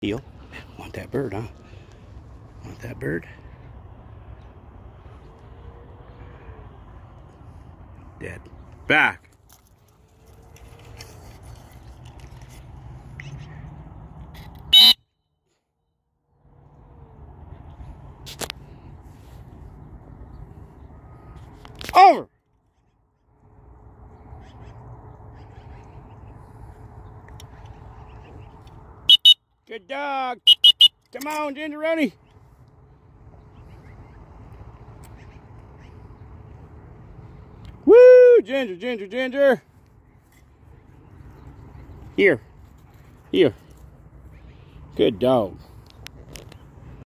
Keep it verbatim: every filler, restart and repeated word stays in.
Heel. Want that bird, huh? Want that bird? Dead. Back. Over. Good dog. Come on, Gingeroni. Woo! Ginger, Ginger, Ginger. Here. Here. Good dog.